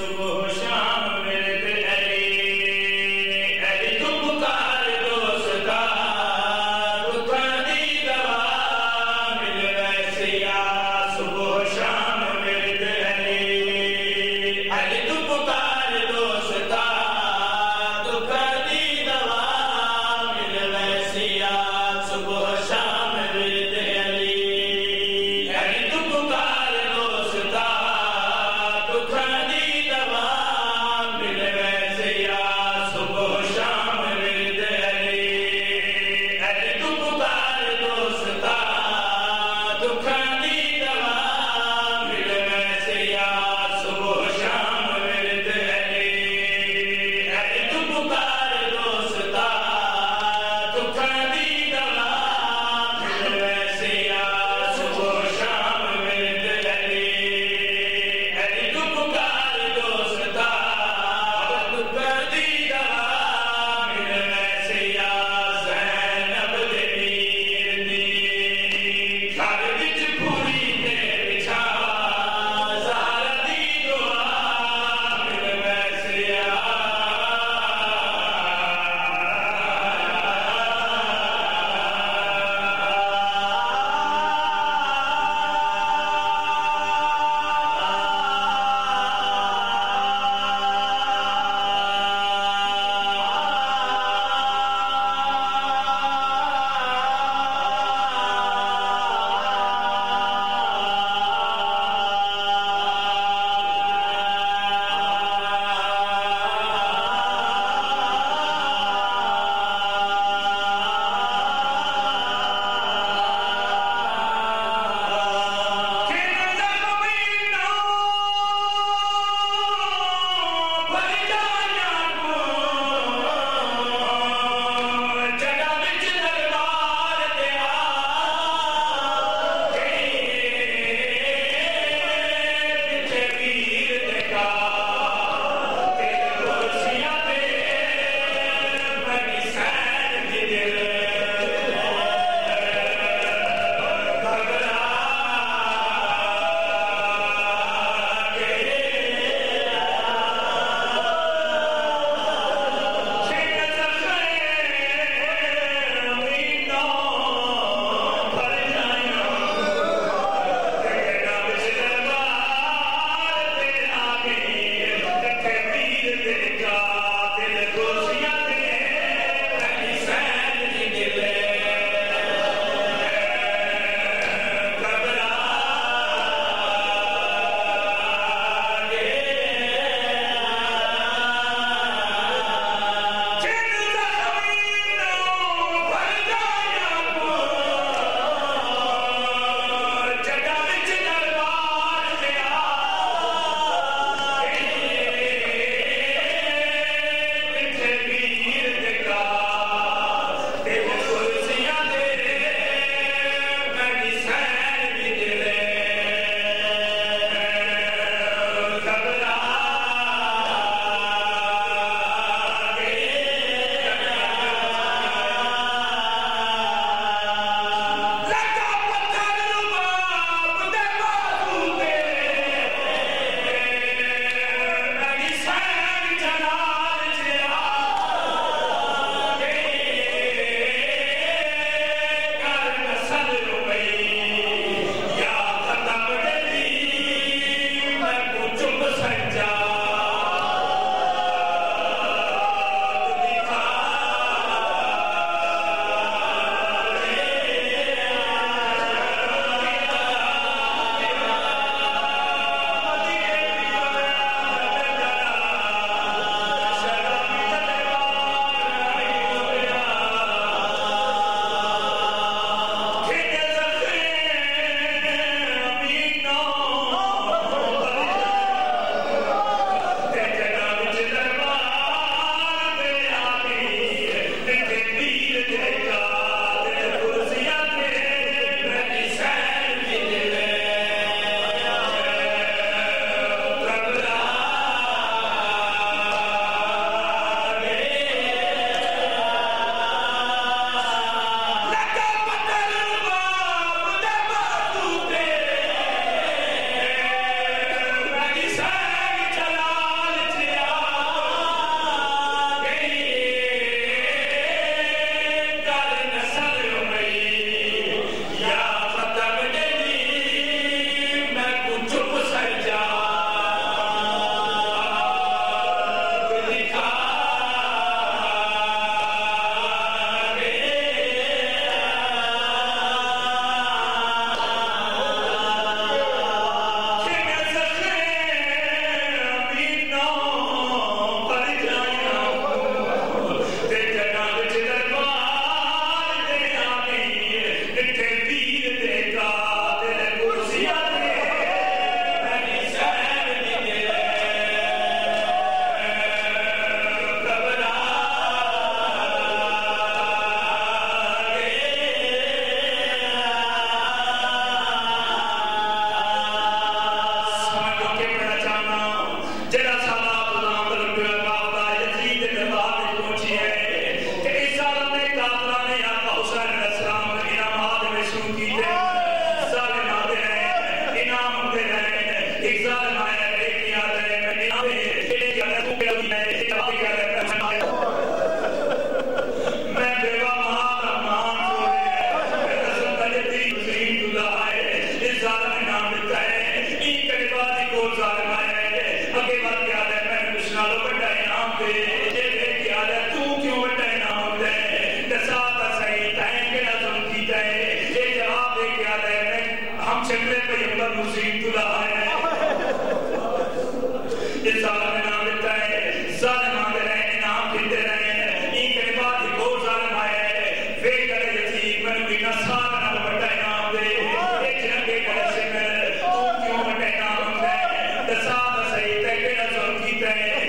दुख दी दवा जरा साला गुलाम रखा काफला यजीद के दरबार में पहुंची है कि इस जालिम ने काफला ने आका हुसैन अलैहिस्सलाम के इनाम में शुरू की थे जालिम आते हैं इनाम दे रहे हैं एक जालिम आया एक याद है मैं इनाम एक याद है तू क्या है एक बात क्या है मैं बेवा महान मान छोड़े मैं रसूल यतीम मुस्लिम दुल्हा है इस जालिम ने नाम देता है इन के बाद एक और जालिम आया है आगे बात क्या है मैं पूछना लो बड़ा इनाम दे ये क्या है तू क्यों बड़ा इनाम दे दसात सही तय के नजम की तय ये जवाब दे क्या है मैं हम चंद्रे पैगंबर मुस्लिम दुल्हा है इस जालिम ने नाम देता है जालिम आते रहे इनाम देते रहे इन के बाद एक और जालिम आया है फिर करे यतीम मैं बिना सारा ना बड़ा इनाम दे एक जंगे करे से मैं तू क्यों बड़ा इनाम दे दसात सही तय के नजम की तय